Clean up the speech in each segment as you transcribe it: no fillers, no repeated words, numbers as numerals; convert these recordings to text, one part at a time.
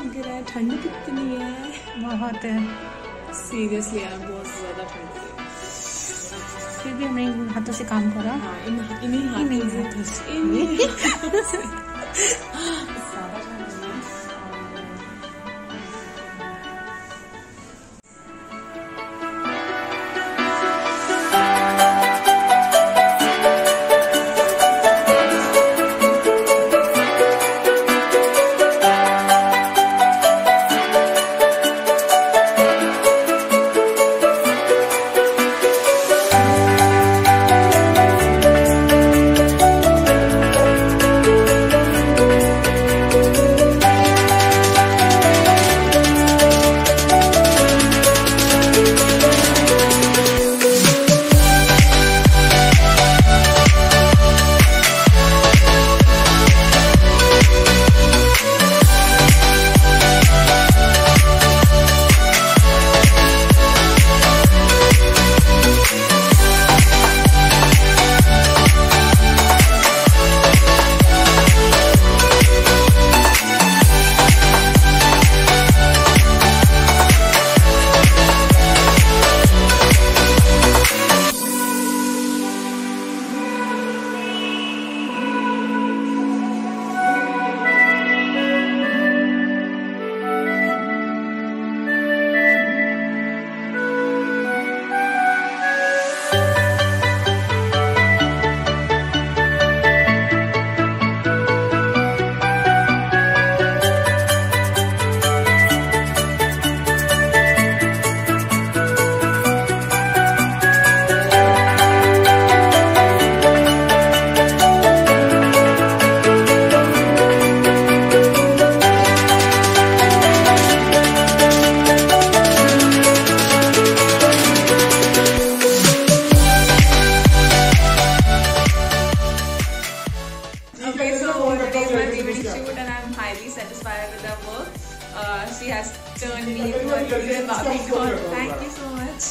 लग रहा है। ठंड कितनी है, बहुत है सीरियसली यार, बहुत ज्यादा ठंड है। फिर भी हमने इन हाथों से काम करा। हाँ, इन्हीं हाथों से she has turned me into a real Barbie doll. Thank you so much.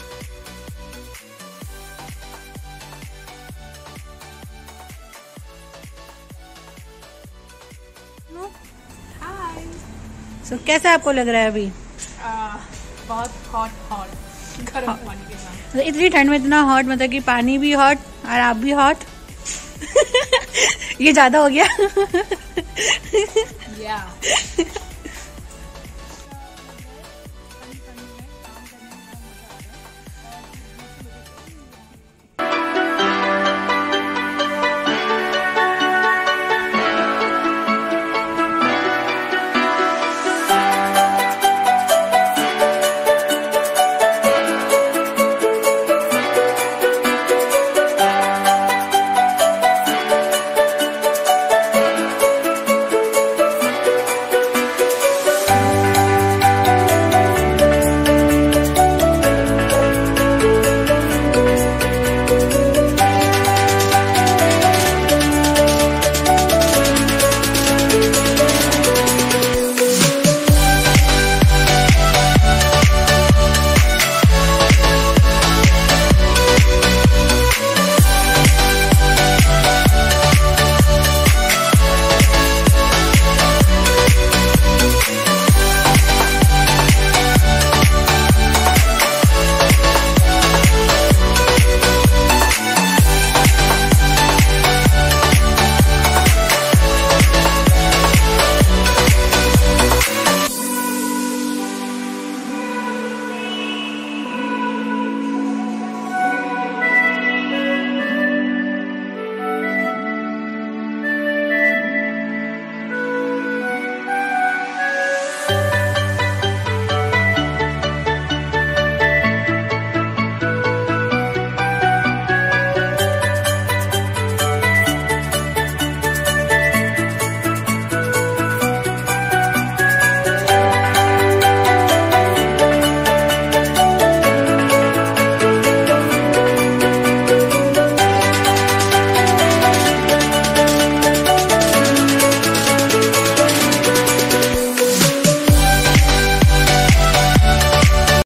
Hi. So कैसा आपको लग रहा है अभी? बहुत हॉट गर्म पानी के साथ। तो इतनी ठंड में इतना हॉट, मतलब कि पानी भी हॉट और आप भी हॉट। ये ज्यादा हो गया। Yeah.